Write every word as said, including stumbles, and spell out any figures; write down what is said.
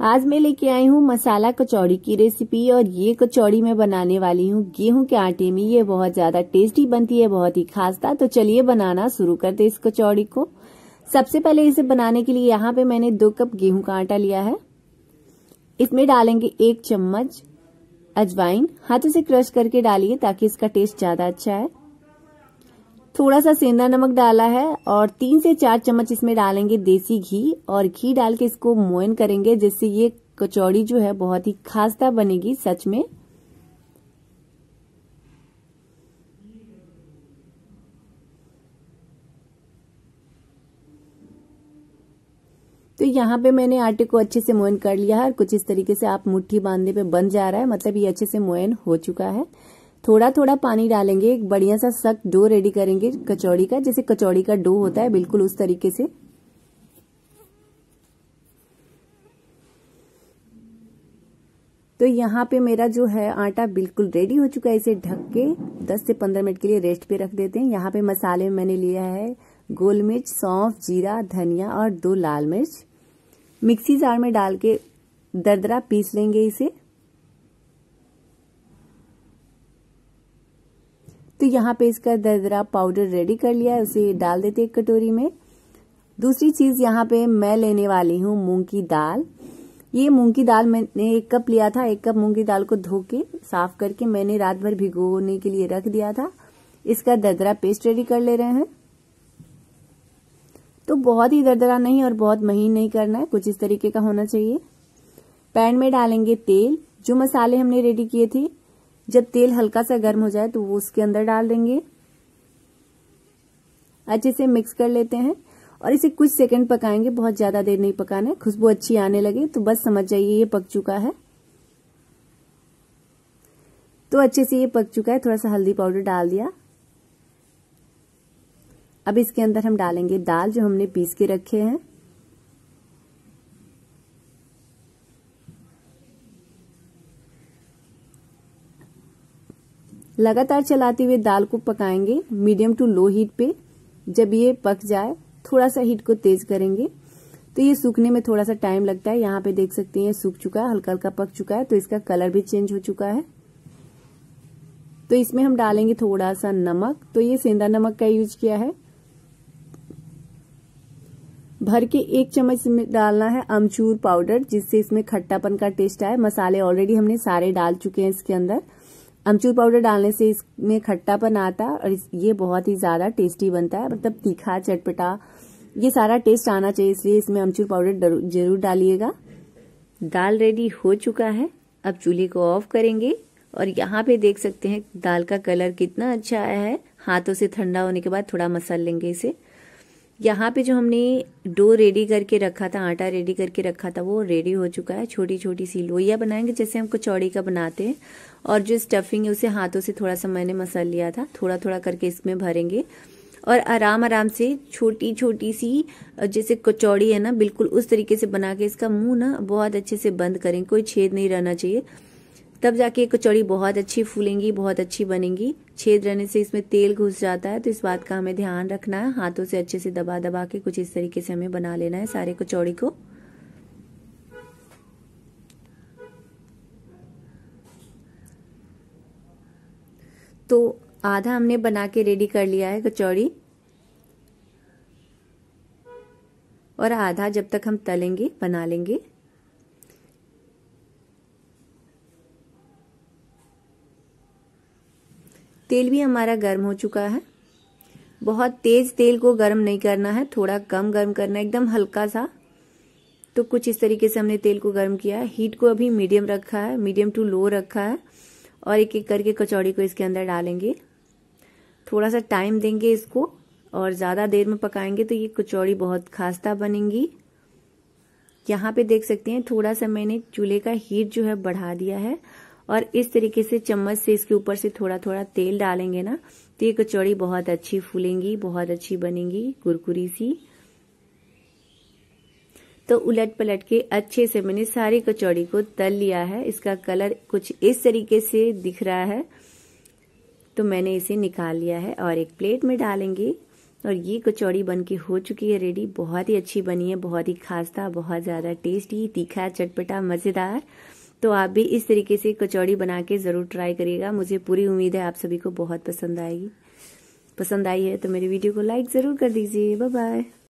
आज मैं लेके आई हूँ मसाला कचौड़ी की रेसिपी और ये कचौड़ी मैं बनाने वाली हूँ गेहूं के आटे में। ये बहुत ज्यादा टेस्टी बनती है, बहुत ही खास था। तो चलिए बनाना शुरू करते इस कचौड़ी को। सबसे पहले इसे बनाने के लिए यहाँ पे मैंने दो कप गेहूं का आटा लिया है। इसमें डालेंगे एक चम्मच अजवाइन, हाथों से क्रश करके डालिए ताकि इसका टेस्ट ज्यादा अच्छा है। थोड़ा सा सेंधा नमक डाला है और तीन से चार चम्मच इसमें डालेंगे देसी घी और घी डाल के इसको मोयन करेंगे, जिससे ये कचौड़ी जो है बहुत ही खास्ता बनेगी सच में। तो यहाँ पे मैंने आटे को अच्छे से मोयन कर लिया है। कुछ इस तरीके से आप मुट्ठी बांधने पे बन जा रहा है, मतलब ये अच्छे से मोयन हो चुका है। थोड़ा थोड़ा पानी डालेंगे, एक बढ़िया सा सख्त डो रेडी करेंगे कचौड़ी का, जैसे कचौड़ी का डो होता है बिल्कुल उस तरीके से। तो यहाँ पे मेरा जो है आटा बिल्कुल रेडी हो चुका है। इसे ढक के दस से पंद्रह मिनट के लिए रेस्ट पे रख देते हैं। यहाँ पे मसाले में मैंने लिया है गोल मिर्च, सौंफ, जीरा, धनिया और दो लाल मिर्च। मिक्सी जार में डाल के दरदरा पीस लेंगे इसे। तो यहाँ पे इसका दरदरा पाउडर रेडी कर लिया है, उसे डाल देते एक कटोरी में। दूसरी चीज यहाँ पे मैं लेने वाली हूँ मूंग की दाल। ये मूंग की दाल मैंने एक कप लिया था। एक कप मूंग की दाल को धो के साफ करके मैंने रात भर भिगोने के लिए रख दिया था। इसका दरदरा पेस्ट रेडी कर ले रहे हैं। तो बहुत ही दरदरा नहीं और बहुत महीन नहीं करना है, कुछ इस तरीके का होना चाहिए। पैन में डालेंगे तेल। जो मसाले हमने रेडी किए थे, जब तेल हल्का सा गर्म हो जाए तो वो उसके अंदर डाल देंगे। अच्छे से मिक्स कर लेते हैं और इसे कुछ सेकंड पकाएंगे, बहुत ज्यादा देर नहीं पकाना है। खुशबू अच्छी आने लगे तो बस समझ जाइए ये पक चुका है। तो अच्छे से ये पक चुका है। थोड़ा सा हल्दी पाउडर डाल दिया। अब इसके अंदर हम डालेंगे दाल जो हमने पीस के रखे हैं। लगातार चलाते हुए दाल को पकाएंगे मीडियम टू लो हीट पे। जब ये पक जाए थोड़ा सा हीट को तेज करेंगे। तो ये सूखने में थोड़ा सा टाइम लगता है। यहाँ पे देख सकते हैं सूख चुका है, हल्का हल्का पक चुका है। तो इसका कलर भी चेंज हो चुका है। तो इसमें हम डालेंगे थोड़ा सा नमक। तो ये सेंधा नमक का यूज किया है। भर के एक चम्मच में डालना है अमचूर पाउडर, जिससे इसमें खट्टापन का टेस्ट आए। मसाले ऑलरेडी हमने सारे डाल चुके हैं इसके अंदर। अमचूर पाउडर डालने से इसमें खट्टापन आता है और ये बहुत ही ज्यादा टेस्टी बनता है, मतलब तीखा चटपटा ये सारा टेस्ट आना चाहिए, इसलिए इसमें अमचूर पाउडर जरूर डालिएगा। दाल रेडी हो चुका है। अब चूल्हे को ऑफ करेंगे और यहाँ पे देख सकते हैं दाल का कलर कितना अच्छा आया है। हाथों से ठंडा होने के बाद थोड़ा मसल लेंगे इसे। यहाँ पे जो हमने डो रेडी करके रखा था, आटा रेडी करके रखा था, वो रेडी हो चुका है। छोटी छोटी सी लोइयां बनाएंगे जैसे हम कचौड़ी का बनाते हैं। और जो स्टफिंग है उसे हाथों से थोड़ा सा मैंने मसल लिया था। थोड़ा थोड़ा करके इसमें भरेंगे और आराम आराम से छोटी छोटी सी जैसे कचौड़ी है ना, बिल्कुल उस तरीके से बना के इसका मुंह ना बहुत अच्छे से बंद करेंगे। कोई छेद नहीं रहना चाहिए, तब जाके कचौड़ी बहुत अच्छी फूलेंगी, बहुत अच्छी बनेगी। छेद रहने से इसमें तेल घुस जाता है, तो इस बात का हमें ध्यान रखना है। हाथों से अच्छे से दबा दबा के कुछ इस तरीके से हमें बना लेना है सारे कचौड़ी को। तो आधा हमने बना के रेडी कर लिया है कचौड़ी, और आधा जब तक हम तलेंगे बना लेंगे। तेल भी हमारा गर्म हो चुका है। बहुत तेज तेल को गर्म नहीं करना है, थोड़ा कम गर्म करना है, एकदम हल्का सा। तो कुछ इस तरीके से हमने तेल को गर्म किया है। हीट को अभी मीडियम रखा है, मीडियम टू लो रखा है। और एक एक करके कचौड़ी को इसके अंदर डालेंगे। थोड़ा सा टाइम देंगे इसको और ज्यादा देर में पकाएंगे तो ये कचौड़ी बहुत खास्ता बनेंगी। यहाँ पे देख सकते हैं थोड़ा सा मैंने चूल्हे का हीट जो है बढ़ा दिया है और इस तरीके से चम्मच से इसके ऊपर से थोड़ा थोड़ा तेल डालेंगे ना, तो ये कचौड़ी बहुत अच्छी फूलेंगी, बहुत अच्छी बनेंगी, कुरकुरी सी। तो उलट पलट के अच्छे से मैंने सारी कचौड़ी को तल लिया है। इसका कलर कुछ इस तरीके से दिख रहा है। तो मैंने इसे निकाल लिया है और एक प्लेट में डालेंगे। और ये कचौड़ी बन के हो चुकी है रेडी। बहुत ही अच्छी बनी है, बहुत ही खास्ता, बहुत ज़्यादा टेस्टी, तीखा, चटपटा, मज़ेदार। तो आप भी इस तरीके से कचौड़ी बना के ज़रूर ट्राई करिएगा। मुझे पूरी उम्मीद है आप सभी को बहुत पसंद आएगी। पसंद आई है तो मेरे वीडियो को लाइक ज़रूर कर दीजिए। Bye bye.